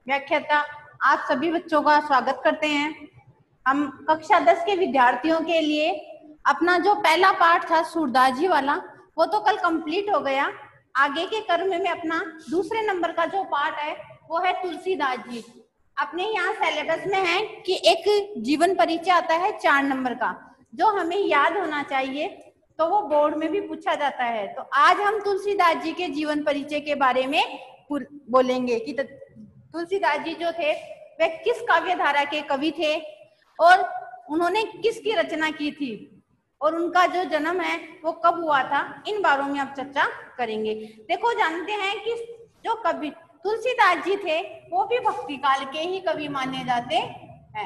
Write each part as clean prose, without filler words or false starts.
व्याख्याता आप सभी बच्चों का स्वागत करते हैं। हम कक्षा 10 के विद्यार्थियों के लिए अपना जो पहला पाठ था सूरदास जी वाला, वो तो कल कंप्लीट हो गया। आगे के क्रम में अपना दूसरे नंबर का जो पाठ है वो है तुलसीदास जी। अपने यहाँ सिलेबस में है कि एक जीवन परिचय आता है 4 नंबर का, जो हमें याद होना चाहिए, तो वो बोर्ड में भी पूछा जाता है। तो आज हम तुलसीदास जी के जीवन परिचय के बारे में बोलेंगे कि तुलसीदास जी जो थे वे किस काव्य धारा के कवि थे और उन्होंने किसकी रचना की थी और उनका जो जन्म है वो कब हुआ था, इन बारों में अब चर्चा करेंगे। देखो, जानते हैं कि जो कवि तुलसीदास जी थे वो भी भक्ति काल के ही कवि माने जाते हैं।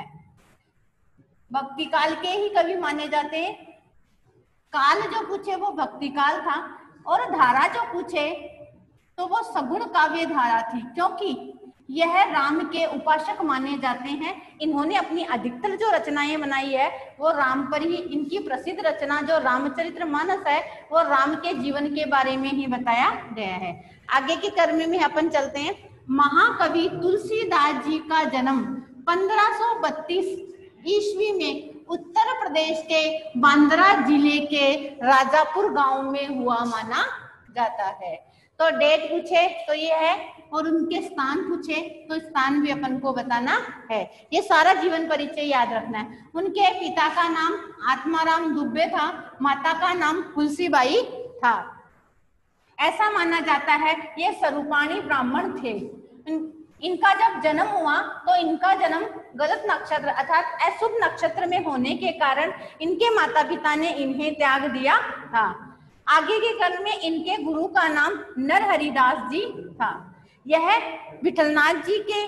भक्ति काल के ही कवि माने जाते हैं। काल जो पूछे वो भक्ति काल था और धारा जो पूछे तो वो सगुण काव्य धारा थी, क्योंकि यह राम के उपासक माने जाते हैं। इन्होंने अपनी अधिकतर जो रचनाएं बनाई है वो राम पर ही, इनकी प्रसिद्ध रचना जो रामचरितमानस है वो राम के जीवन के बारे में ही बताया गया है। आगे के क्रम में अपन चलते हैं। महाकवि तुलसीदास जी का जन्म 1532 ईस्वी में उत्तर प्रदेश के बांद्रा जिले के राजापुर गांव में हुआ माना जाता है। तो डेट पूछे तो ये है और उनके स्थान पूछे तो स्थान भी अपन को बताना है। ये सारा जीवन परिचय याद रखना है। उनके पिता का नाम आत्माराम दुबे था, माता का नाम तुलसीबाई था। ऐसा माना जाता है ये स्वरूपाणी ब्राह्मण थे। इनका जब जन्म हुआ तो इनका जन्म गलत नक्षत्र अर्थात अशुभ नक्षत्र में होने के कारण इनके माता पिता ने इन्हें त्याग दिया था। आगे के क्रम में इनके गुरु का नाम नरहरिदास जी था। यह विठलनाथ जी के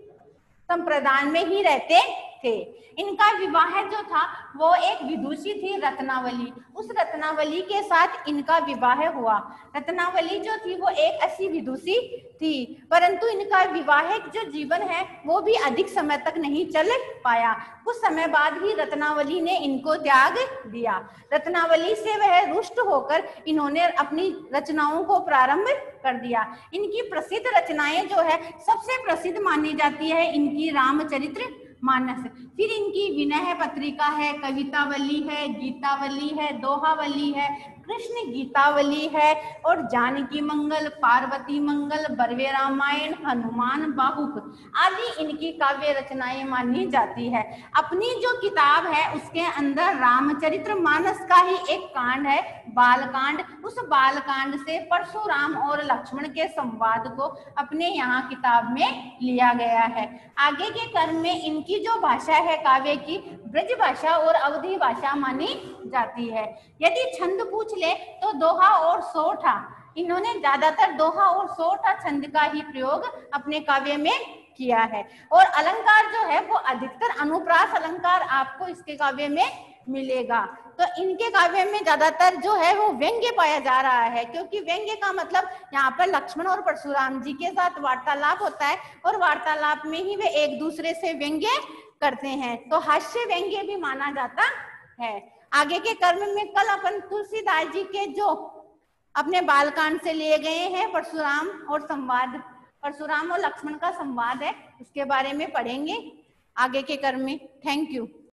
संप्रदाय में ही रहते थे। इनका विवाह जो था वो एक विदुषी थी रत्नावली, उस रत्नावली के साथ इनका विवाह हुआ। रत्नावली जो थी वो एक ऐसी विदुषी थी, परंतु इनका वैवाहिक जो जीवन है वो भी अधिक समय तक नहीं चल पाया। कुछ समय बाद ही रत्नावली ने इनको त्याग दिया। रत्नावली से वह रुष्ट होकर इन्होंने अपनी रचनाओं को प्रारंभ कर दिया। इनकी प्रसिद्ध रचनाएं जो है सबसे प्रसिद्ध मानी जाती है इनकी रामचरित्र मानस, फिर इनकी विनय पत्रिका है, कवितावली है, गीतावली है, दोहावली है, कृष्ण गीतावली है और जानकी मंगल, पार्वती मंगल, बरवे रामायण, हनुमान बाहुक आदि इनकी काव्य रचनाएं मानी जाती है। अपनी जो किताब है उसके अंदर रामचरित्र मानस का ही एक कांड है बालकांड। उस बालकांड से परशुराम और लक्ष्मण के संवाद को अपने यहाँ किताब में लिया गया है। आगे के क्रम में इनकी जो भाषा है काव्य की ब्रज भाषा और अवधी भाषा मानी जाती है। यदि छंद पूछ ले तो दोहा और सोठा, इन्होंने ज्यादातर दोहा और सोठा छंद का ही प्रयोग अपने काव्य में किया है। और अलंकार जो है वो अधिकतर अनुप्रास अलंकार आपको इसके काव्य में मिलेगा। तो इनके काव्य में ज्यादातर जो है वो व्यंग्य पाया जा रहा है, क्योंकि व्यंग्य का मतलब यहाँ पर लक्ष्मण और परशुराम जी के साथ वार्तालाप होता है और वार्तालाप में ही वे एक दूसरे से व्यंग्य करते हैं, तो हास्य व्यंग्य भी माना जाता है। आगे के क्रम में कल अपन तुलसीदास जी के जो अपने बालकांड से लिए गए हैं परशुराम और संवाद, परशुराम और लक्ष्मण का संवाद है, उसके बारे में पढ़ेंगे आगे के क्रम में। Thank you.